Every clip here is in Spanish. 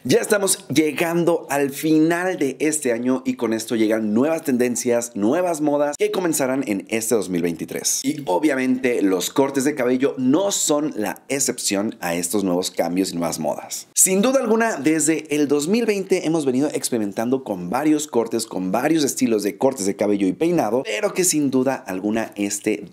Ya estamos llegando al final de este año y con esto llegan nuevas tendencias, nuevas modas que comenzarán en este 2023. Y obviamente los cortes de cabello no son la excepción a estos nuevos cambios y nuevas modas. Sin duda alguna, desde el 2020 hemos venido experimentando con varios cortes, con varios estilos de cortes de cabello y peinado, pero que sin duda alguna este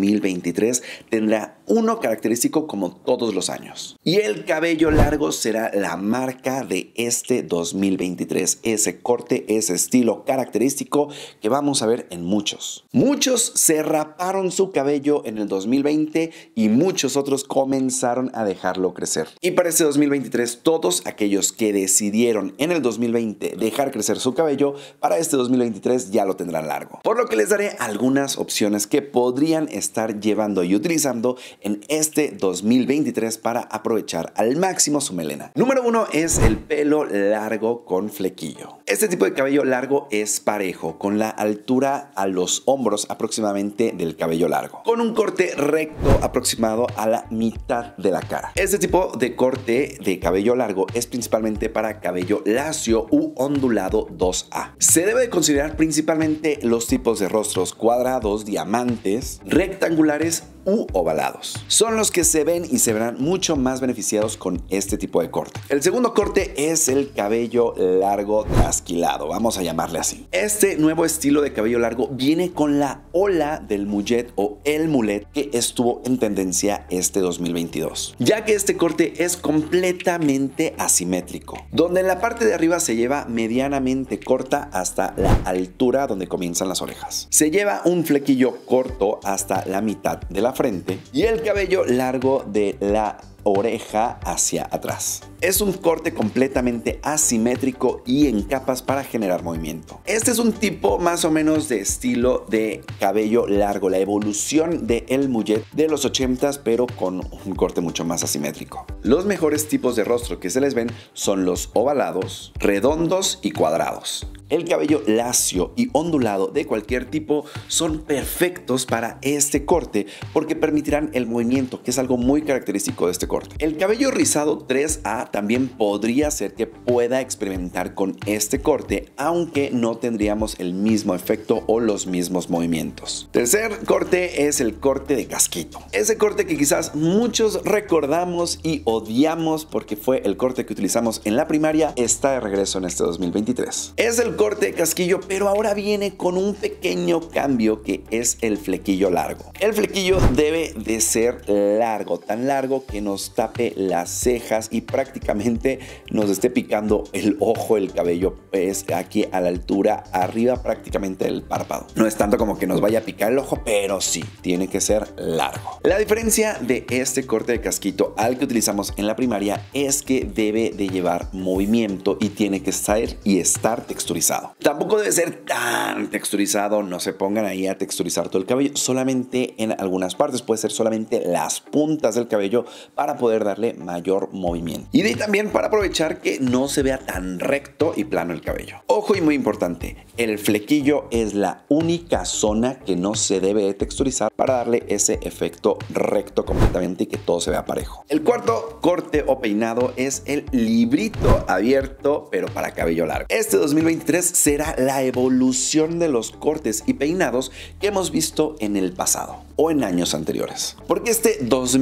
2023 tendrá uno característico como todos los años. Y el cabello largo será la marca de este 2023, ese corte, ese estilo característico que vamos a ver en muchos. Muchos se raparon su cabello en el 2020 y muchos otros comenzaron a dejarlo crecer. Y para este 2023, todos aquellos que decidieron en el 2020 dejar crecer su cabello, para este 2023 ya lo tendrán largo. Por lo que les daré algunas opciones que podrían estar llevando y utilizando en este 2023 para aprovechar al máximo su melena. Número 1 es el pelo largo con flequillo. Este tipo de cabello largo es parejo, con la altura a los hombros aproximadamente del cabello largo, con un corte recto aproximado a la mitad de la cara. Este tipo de corte de cabello largo es principalmente para cabello lacio u ondulado 2A. Se debe de considerar principalmente los tipos de rostros cuadrados, diamantes, rectangulares u ovalados. Son los que se ven y se verán mucho más beneficiados con este tipo de corte. El segundo corte es el cabello largo trasquilado, vamos a llamarle así. Este nuevo estilo de cabello largo viene con la ola del mullet o el mullet que estuvo en tendencia este 2022, ya que este corte es completamente asimétrico, donde en la parte de arriba se lleva medianamente corta hasta la altura donde comienzan las orejas. Se lleva un flequillo corto hasta la mitad de la frente y el cabello largo de la oreja hacia atrás. Es un corte completamente asimétrico y en capas para generar movimiento. Este es un tipo más o menos de estilo de cabello largo, la evolución del mullet de los 80s, pero con un corte mucho más asimétrico. Los mejores tipos de rostro que se les ven son los ovalados, redondos y cuadrados. El cabello lacio y ondulado de cualquier tipo son perfectos para este corte porque permitirán el movimiento, que es algo muy característico de este corte. El cabello rizado 3A también podría ser que pueda experimentar con este corte, aunque no tendríamos el mismo efecto o los mismos movimientos. Tercer corte es el corte de casquito. Ese corte que quizás muchos recordamos y odiamos porque fue el corte que utilizamos en la primaria, está de regreso en este 2023. Es el corte de casquillo, pero ahora viene con un pequeño cambio que es el flequillo largo. El flequillo debe de ser largo, tan largo que nos tape las cejas y prácticamente nos esté picando el ojo, el cabello es aquí a la altura arriba prácticamente del párpado. No es tanto como que nos vaya a picar el ojo, pero sí, tiene que ser largo. La diferencia de este corte de casquito al que utilizamos en la primaria es que debe de llevar movimiento y tiene que estar texturizado. Tampoco debe ser tan texturizado, no se pongan ahí a texturizar todo el cabello, solamente en algunas partes, puede ser solamente las puntas del cabello para poder darle mayor movimiento. Y de ahí también para aprovechar que no se vea tan recto y plano el cabello. Ojo y muy importante, el flequillo es la única zona que no se debe de texturizar para darle ese efecto recto completamente y que todo se vea parejo. El cuarto corte o peinado es el librito abierto, pero para cabello largo. Este 2023 será la evolución de los cortes y peinados que hemos visto en el pasado o en años anteriores. Porque este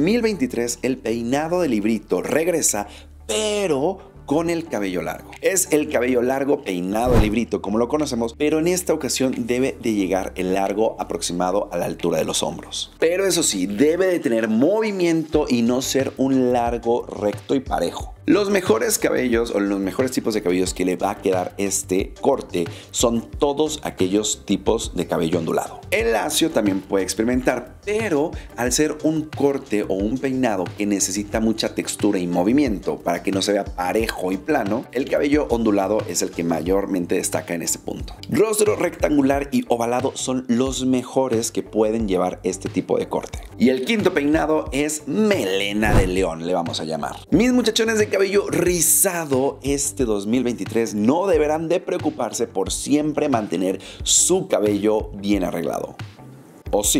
2023 el peinado de librito regresa, pero con el cabello largo. Es el cabello largo peinado de librito como lo conocemos, pero en esta ocasión debe de llegar el largo aproximado a la altura de los hombros. Pero eso sí, debe de tener movimiento y no ser un largo recto y parejo. Los mejores cabellos o los mejores tipos de cabellos que le va a quedar este corte son todos aquellos tipos de cabello ondulado. El lacio también puede experimentar, pero al ser un corte o un peinado que necesita mucha textura y movimiento para que no se vea parejo y plano, el cabello ondulado es el que mayormente destaca en este punto. Rostro rectangular y ovalado son los mejores que pueden llevar este tipo de corte. Y el quinto peinado es melena de león, le vamos a llamar. Mis muchachones de cabello rizado este 2023 no deberán de preocuparse por siempre mantener su cabello bien arreglado. ¿O sí?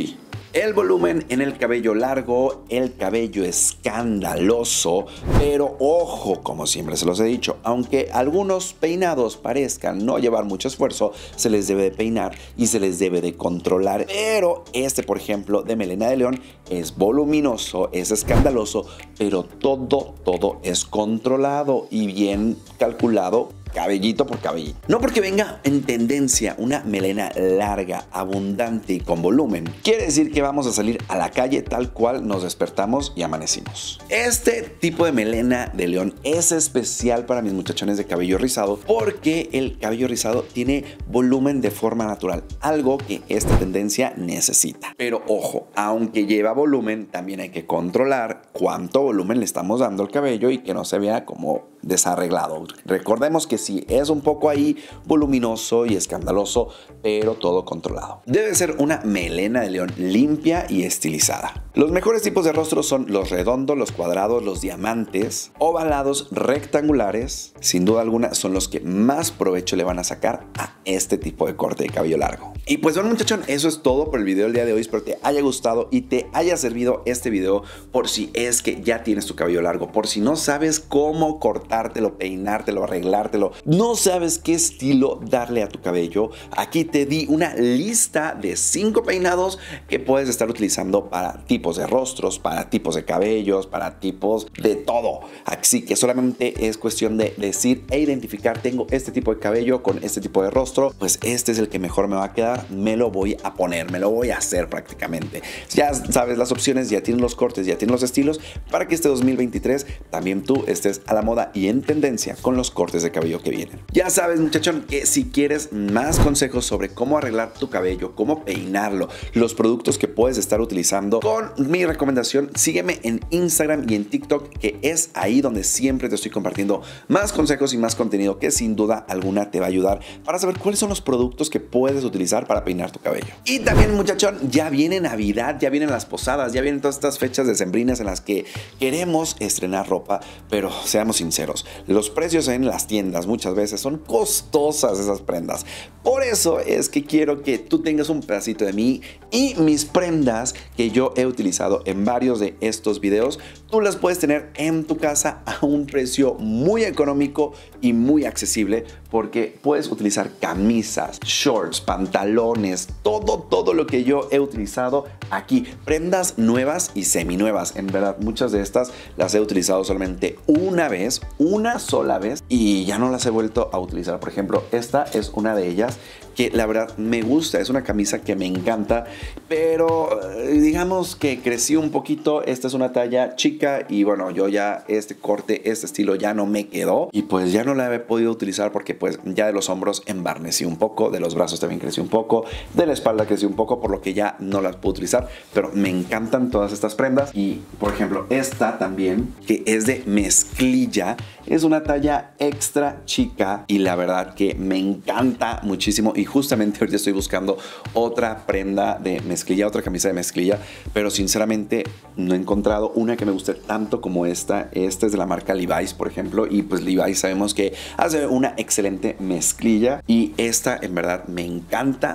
El volumen en el cabello largo, el cabello escandaloso, pero ojo, como siempre se los he dicho, aunque algunos peinados parezcan no llevar mucho esfuerzo, se les debe de peinar y se les debe de controlar. Pero este, por ejemplo, de melena de león es voluminoso, es escandaloso, pero todo es controlado y bien calculado, cabellito por cabellito. No porque venga en tendencia una melena larga, abundante y con volumen, quiere decir que vamos a salir a la calle tal cual nos despertamos y amanecimos. Este tipo de melena de león es especial para mis muchachones de cabello rizado porque el cabello rizado tiene volumen de forma natural, algo que esta tendencia necesita. Pero ojo, aunque lleva volumen, también hay que controlar cuánto volumen le estamos dando al cabello y que no se vea como desarreglado. Recordemos que sí, es un poco ahí voluminoso y escandaloso, pero todo controlado. Debe ser una melena de león limpia y estilizada. Los mejores tipos de rostros son los redondos, los cuadrados, los diamantes, ovalados, rectangulares. Sin duda alguna son los que más provecho le van a sacar a este tipo de corte de cabello largo. Y pues bueno, muchachón, eso es todo por el video del día de hoy. Espero te haya gustado y te haya servido este video por si es que ya tienes tu cabello largo, por si no sabes cómo cortártelo, peinártelo, arreglártelo, no sabes qué estilo darle a tu cabello. Aquí te di una lista de 5 peinados que puedes estar utilizando para tipos de rostros, para tipos de cabellos, para tipos de todo. Así que solamente es cuestión de decir e identificar: tengo este tipo de cabello con este tipo de rostro, pues este es el que mejor me va a quedar, me lo voy a poner, me lo voy a hacer prácticamente. Ya sabes las opciones, ya tienes los cortes, ya tienes los estilos para que este 2023 también tú estés a la moda y en tendencia con los cortes de cabello que vienen. Ya sabes, muchachón, que si quieres más consejos sobre cómo arreglar tu cabello, cómo peinarlo, los productos que puedes estar utilizando, con mi recomendación, sígueme en Instagram y en TikTok, que es ahí donde siempre te estoy compartiendo más consejos y más contenido que sin duda alguna te va a ayudar para saber cuáles son los productos que puedes utilizar para peinar tu cabello. Y también, muchachón, ya viene Navidad, ya vienen las posadas, ya vienen todas estas fechas decembrinas en las que queremos estrenar ropa, pero seamos sinceros, los precios en las tiendas muchas veces son costosas esas prendas. Por eso es que quiero que tú tengas un pedacito de mí y mis prendas que yo he utilizado en varios de estos videos, tú las puedes tener en tu casa a un precio muy económico y muy accesible, porque puedes utilizar camisas, shorts, pantalones, todo lo que yo he utilizado aquí. Prendas nuevas y seminuevas. En verdad, muchas de estas las he utilizado solamente una sola vez y ya no las he vuelto a utilizar. Por ejemplo, esta es una de ellas que la verdad me gusta, es una camisa que me encanta, pero digamos que crecí un poquito. Esta es una talla chica y bueno, yo ya este corte, este estilo ya no me quedó y pues ya no la he podido utilizar porque pues ya de los hombros embarnecí un poco, de los brazos también crecí un poco, de la espalda crecí un poco, por lo que ya no las puedo utilizar, pero me encantan todas estas prendas. Y por ejemplo, esta también, que es de mezclilla, es una talla extra chica y la verdad que me encanta muchísimo. Y justamente ahorita estoy buscando otra prenda de mezclilla, otra camisa de mezclilla, pero sinceramente no he encontrado una que me guste tanto como esta. Esta es de la marca Levi's, por ejemplo, y pues Levi's sabemos que hace una excelente mezclilla y esta en verdad me encanta,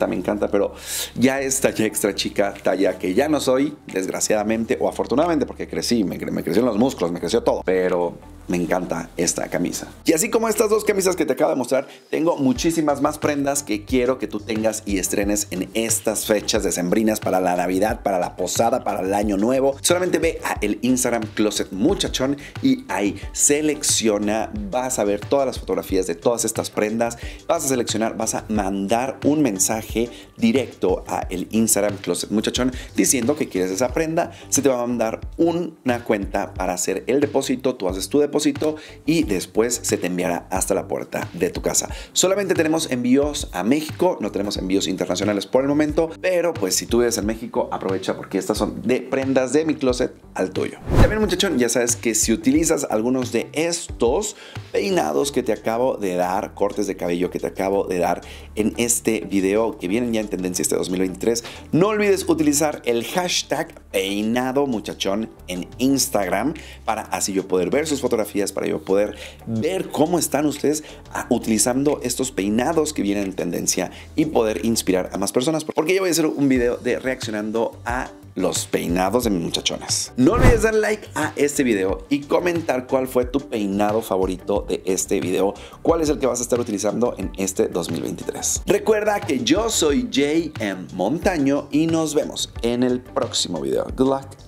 pero ya es talla extra chica, talla que ya no soy, desgraciadamente o afortunadamente, porque crecí, me crecieron los músculos, me creció todo, pero me encanta esta camisa. Y así como estas dos camisas que te acabo de mostrar, tengo muchísimas más prendas que quiero que tú tengas y estrenes en estas fechas decembrinas, para la Navidad, para la posada, para el año nuevo. Solamente ve a el Instagram Closet Muchachón y ahí selecciona, vas a ver todas las fotografías de todas estas prendas, vas a seleccionar, vas a mandar un mensaje directo a el Instagram Closet Muchachón diciendo que quieres esa prenda. Se te va a mandar una cuenta para hacer el depósito, tú haces tu depósito y después se te enviará hasta la puerta de tu casa. Solamente tenemos envíos a México, no tenemos envíos internacionales por el momento, pero pues si tú vives en México, aprovecha porque estas son de prendas de mi closet al tuyo. También, muchachón, ya sabes que si utilizas algunos de estos peinados que te acabo de dar, cortes de cabello que te acabo de dar en este video, que vienen ya en tendencia este 2023, no olvides utilizar el hashtag peinado muchachón en Instagram para así yo poder ver sus fotografías fotografías para yo poder ver cómo están ustedes utilizando estos peinados que vienen en tendencia y poder inspirar a más personas, porque yo voy a hacer un video de reaccionando a los peinados de mis muchachonas. No olvides dar like a este video y comentar cuál fue tu peinado favorito de este video, cuál es el que vas a estar utilizando en este 2023. Recuerda que yo soy JM Montaño y nos vemos en el próximo video. Good luck.